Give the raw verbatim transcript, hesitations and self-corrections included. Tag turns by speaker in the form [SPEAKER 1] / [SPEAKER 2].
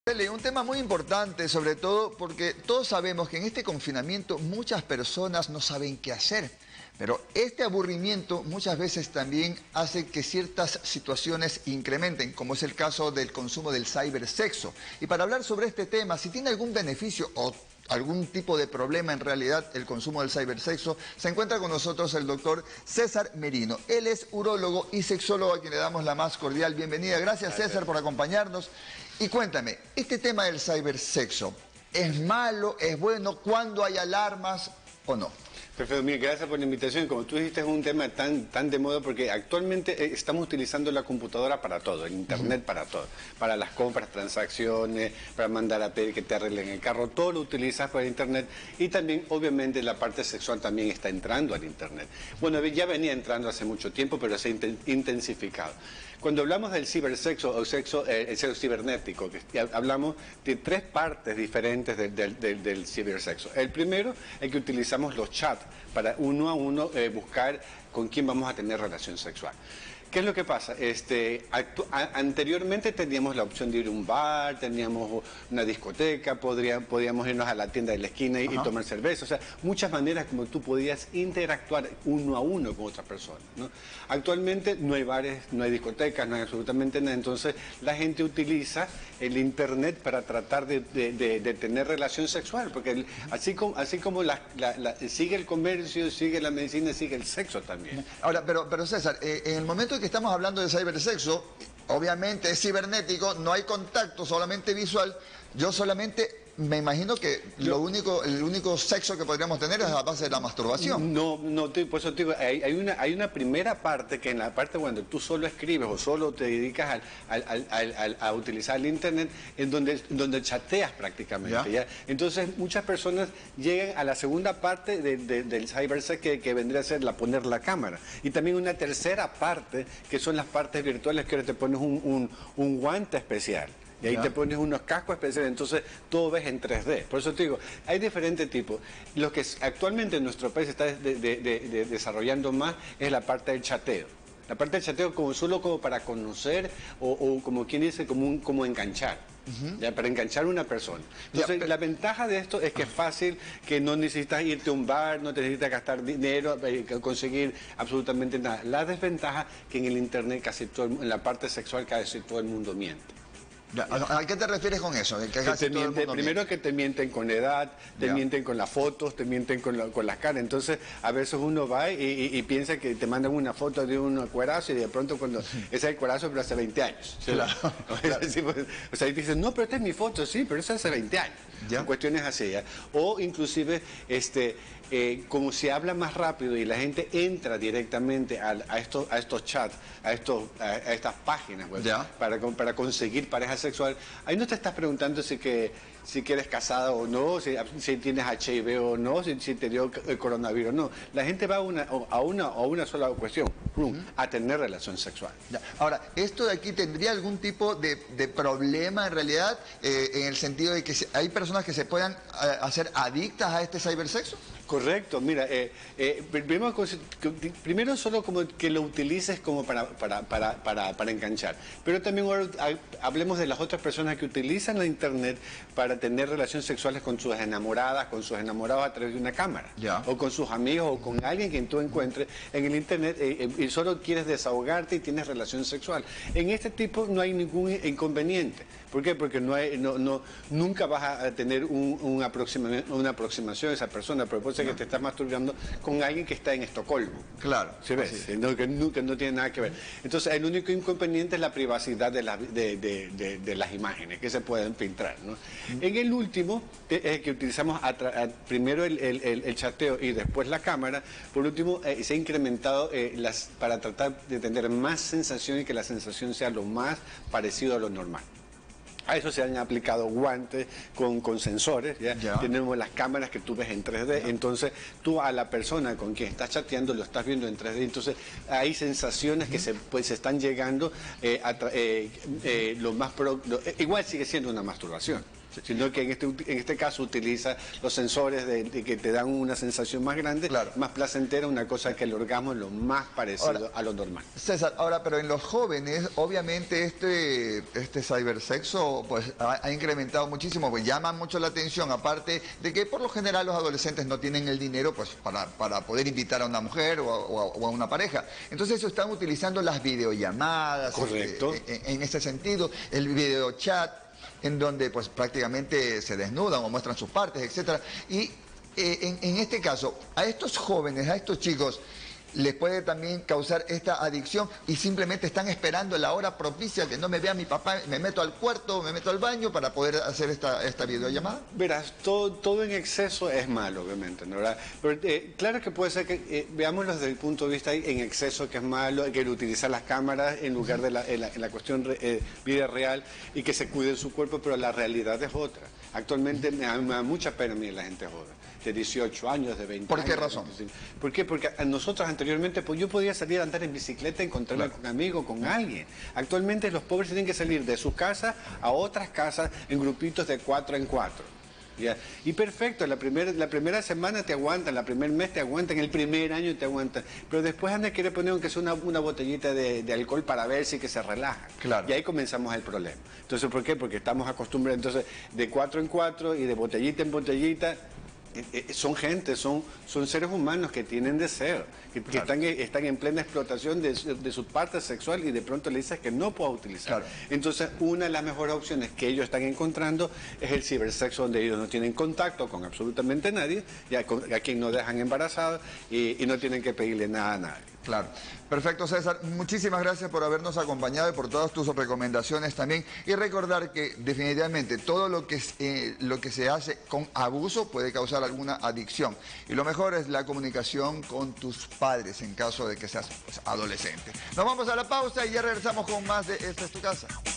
[SPEAKER 1] Un tema muy importante, sobre todo porque todos sabemos que en este confinamiento muchas personas no saben qué hacer. Pero este aburrimiento muchas veces también hace que ciertas situaciones incrementen, como es el caso del consumo del cibersexo. Y para hablar sobre este tema, si tiene algún beneficio o algún tipo de problema en realidad el consumo del cibersexo, se encuentra con nosotros el doctor César Merino. Él es urólogo y sexólogo, a quien le damos la más cordial bienvenida. Gracias, César, por acompañarnos. Y cuéntame, este tema del cibersexo, ¿es malo, es bueno, cuándo hay alarmas o no?
[SPEAKER 2] Perfecto, mira, gracias por la invitación. Como tú dijiste, es un tema tan, tan de moda porque actualmente eh, estamos utilizando la computadora para todo, el internet uh-huh. para todo, para las compras, transacciones, para mandar a pedir que te arreglen el carro, todo lo utilizas para internet y también, obviamente, la parte sexual también está entrando al internet. Bueno, ya venía entrando hace mucho tiempo, pero se ha intensificado. Cuando hablamos del cibersexo o sexo, eh, el sexo cibernético, que hablamos de tres partes diferentes del, del, del, del cibersexo. El primero es que utilizamos los chats para uno a uno eh, buscar con quién vamos a tener relación sexual. ¿Qué es lo que pasa? Este, a, anteriormente teníamos la opción de ir a un bar, teníamos una discoteca, podría, podíamos irnos a la tienda de la esquina y, y tomar cerveza. O sea, muchas maneras como tú podías interactuar uno a uno con otra persona, ¿no? Actualmente no hay bares, no hay discotecas, no hay absolutamente nada. Entonces la gente utiliza el internet para tratar de, de, de, de tener relación sexual. Porque el, así como, así como la, la, la, sigue el comercio, sigue la medicina, sigue el sexo también.
[SPEAKER 1] Ahora, pero, pero César, eh, en el momento que estamos hablando de cibersexo, obviamente es cibernético, no hay contacto, solamente visual. Yo solamente me imagino que lo único, el único sexo que podríamos tener es a base de la masturbación.
[SPEAKER 2] No, no, por eso te digo, hay, hay, una, hay una primera parte que en la parte cuando tú solo escribes o solo te dedicas al, al, al, al, a utilizar el internet, en donde, donde chateas prácticamente. ¿Ya? ¿Ya? Entonces muchas personas llegan a la segunda parte de, de, del cibersex que, que vendría a ser la poner la cámara. Y también una tercera parte que son las partes virtuales que ahora te pones un, un, un guante especial. Y ahí ¿Ya? te pones unos cascos especiales, entonces todo ves en tres D. Por eso te digo, hay diferentes tipos. Lo que actualmente en nuestro país está de, de, de, de desarrollando más es la parte del chateo. La parte del chateo como solo como para conocer o, o como quien dice, como, un, como enganchar. Uh-huh. ¿Ya? Para enganchar a una persona. Entonces, ya, la ventaja de esto es que es fácil, que no necesitas irte a un bar, no necesitas gastar dinero, eh, conseguir absolutamente nada. La desventaja que en el internet, casi todo, en la parte sexual, casi todo el mundo miente.
[SPEAKER 1] ¿A qué te refieres con eso? ¿Que
[SPEAKER 2] que te miente, primero que te mienten con edad, te yeah. mienten con las fotos, te mienten con, la, con las caras. Entonces, a veces uno va y, y, y piensa que te mandan una foto de un cuerazo y de pronto cuando ese es el cuerazo, pero hace veinte años. Claro, claro. Sí, pues, o sea, y te dicen, no, pero esta es mi foto, sí, pero eso hace veinte años. Yeah. Cuestiones así, ¿ya? O inclusive, este, eh, como se habla más rápido y la gente entra directamente a, a, estos, a estos chats, a, estos, a, a estas páginas web, yeah. para, para conseguir parejas sexual, ahí no te estás preguntando si que si que eres casada o no, si, si tienes H I V o no, si, si te dio el coronavirus o no. La gente va a una, a una, a una sola cuestión, uh-huh. a tener relación sexual.
[SPEAKER 1] Ya. Ahora, ¿esto de aquí tendría algún tipo de, de problema en realidad, eh, en el sentido de que hay personas que se puedan eh, hacer adictas a este cibersexo?
[SPEAKER 2] Correcto, mira, eh, eh, primero, primero solo como que lo utilices como para, para, para, para, para enganchar, pero también hablemos de las otras personas que utilizan la internet para tener relaciones sexuales con sus enamoradas, con sus enamorados a través de una cámara, yeah. o con sus amigos o con alguien que tú encuentres en el internet eh, eh, y solo quieres desahogarte y tienes relación sexual. En este tipo no hay ningún inconveniente. ¿Por qué? Porque no hay, no, no, nunca vas a tener un, un aproxima, una aproximación a esa persona, pero puede ser que te estás masturbando con alguien que está en Estocolmo.
[SPEAKER 1] Claro.
[SPEAKER 2] ¿Sí ves? Sí. No, que, no, que no tiene nada que ver. Entonces, el único inconveniente es la privacidad de, la, de, de, de, de las imágenes que se pueden filtrar, ¿no? Mm. En el último, eh, que utilizamos a a, primero el, el, el, el chateo y después la cámara, por último, eh, se ha incrementado eh, las, para tratar de tener más sensación y que la sensación sea lo más parecido a lo normal. A eso se han aplicado guantes con, con sensores, ¿ya? Ya. Tenemos las cámaras que tú ves en tres D, ya. Entonces tú a la persona con quien estás chateando lo estás viendo en tres D, entonces hay sensaciones uh-huh. que se, pues, se están llegando, eh, a eh, eh, lo más pro, lo, eh, igual sigue siendo una masturbación. sino que en este, en este caso utiliza los sensores de, de que te dan una sensación más grande,
[SPEAKER 1] claro,
[SPEAKER 2] más placentera, una cosa que el orgasmo es lo más parecido ahora, a lo normal.
[SPEAKER 1] César, ahora, pero en los jóvenes, obviamente este, este cibersexo pues, ha, ha incrementado muchísimo, pues llama mucho la atención, aparte de que por lo general los adolescentes no tienen el dinero pues, para, para poder invitar a una mujer o a, o a, o a una pareja. Entonces eso están utilizando las videollamadas.
[SPEAKER 2] Correcto.
[SPEAKER 1] Eh, en, en ese sentido, el videochat, en donde pues prácticamente se desnudan o muestran sus partes, etcétera. Y eh, en, en este caso, a estos jóvenes, a estos chicos, les puede también causar esta adicción y simplemente están esperando la hora propicia que no me vea mi papá, me meto al cuarto, me meto al baño para poder hacer esta, esta videollamada.
[SPEAKER 2] Verás, todo, todo en exceso es malo, obviamente, ¿no? ¿Verdad? Pero eh, claro que puede ser que, eh, veámoslo desde el punto de vista en exceso que es malo, que utilizar las cámaras en lugar de la, en la, en la cuestión eh, vida real y que se cuide su cuerpo, pero la realidad es otra. Actualmente me da, me da mucha pena a mí la gente joven, de dieciocho años, de veinte años.
[SPEAKER 1] ¿Por qué razón?
[SPEAKER 2] ¿Por qué? Porque a nosotros anteriormente pues yo podía salir a andar en bicicleta, encontrarme claro. con un amigo, con alguien. Actualmente los pobres tienen que salir de su casa a otras casas en grupitos de cuatro en cuatro. ¿Ya? Y perfecto, la, primer, la primera semana te aguantan, la primer mes te aguantan, el primer año te aguantan, pero después anda a querer poner aunque sea una, una botellita de, de alcohol para ver si que se relaja.
[SPEAKER 1] Claro.
[SPEAKER 2] Y ahí comenzamos el problema. Entonces, ¿por qué? Porque estamos acostumbrados entonces de cuatro en cuatro y de botellita en botellita. Eh, eh, son gente, son, son seres humanos que tienen deseo, que, que claro. están, están en plena explotación de, de su parte sexual y de pronto le dices que no pueda utilizar. Claro. Entonces, una de las mejores opciones que ellos están encontrando es el cibersexo, donde ellos no tienen contacto con absolutamente nadie, y a, a quien no dejan embarazado y, y no tienen que pedirle nada a nadie.
[SPEAKER 1] Claro. Perfecto, César. Muchísimas gracias por habernos acompañado y por todas tus recomendaciones también. Y recordar que definitivamente todo lo que, eh, lo que se hace con abuso puede causar alguna adicción. Y lo mejor es la comunicación con tus padres en caso de que seas pues, adolescente. Nos vamos a la pausa y ya regresamos con más de Esta es tu casa.